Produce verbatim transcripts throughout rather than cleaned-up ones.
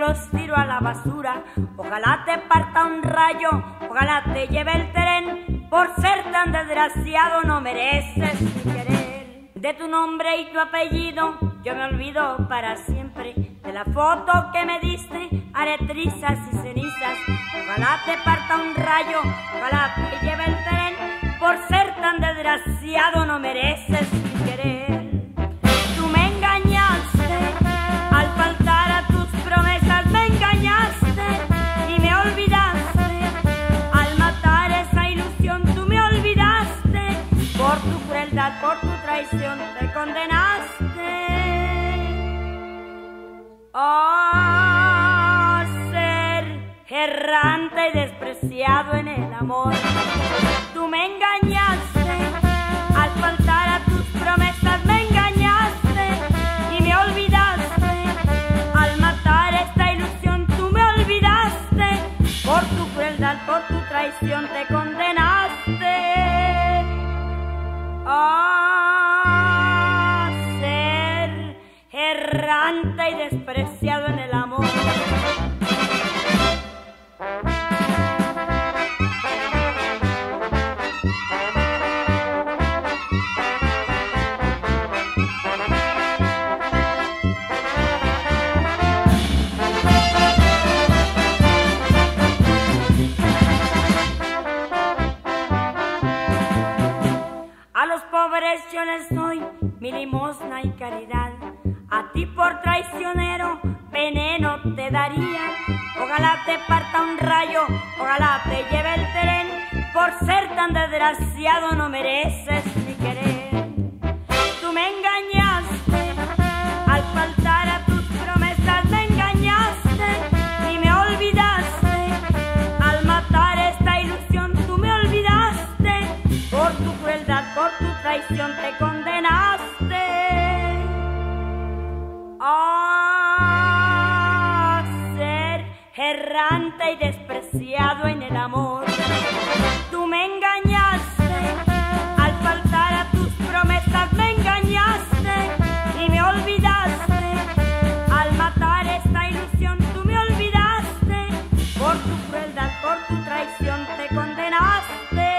los tiro a la basura. Ojalá te parta un rayo, ojalá te lleve el tren. Por ser tan desgraciado no mereces mi querer. De tu nombre y tu apellido yo me olvido para siempre. De la foto que me diste haré trizas y cenizas. Ojalá te parta un rayo, ojalá te lleve el tren. Por ser tan desgraciado no mereces mi querer. Tú me engañaste al faltar a tus promesas, me engañaste y me olvidaste. Al matar esa ilusión tú me olvidaste. Por tu crueldad, por tu traición te condenaste. Oh, ser errante y despreciado en el amor. Tú me engañaste al faltar a tus promesas, me engañaste y me olvidaste. Al matar esta ilusión tú me olvidaste. Por tu crueldad, por tu traición te condenaste. Oh, ser errante y despreciado en el amor. A los pobres yo les doy mi limosna y caridad. A ti por traicionero veneno te daría. Ojalá te parta un rayo, ojalá te lleve el tren. Por ser tan desgraciado no mereces mi querer. Tú me engañaste al faltar a tus promesas, me engañaste y me olvidaste. Al matar esta ilusión tú me olvidaste. Por tu crueldad, por tu traición te condenaste. Oh, ser errante y despreciado en el amor. Tú me engañaste al faltar a tus promesas, me engañaste y me olvidaste. Al matar esta ilusión tú me olvidaste. Por tu crueldad, por tu traición te condenaste.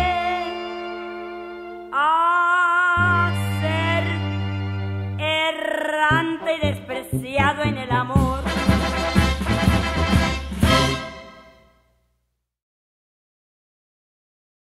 A ser errante y despreciado en el amor.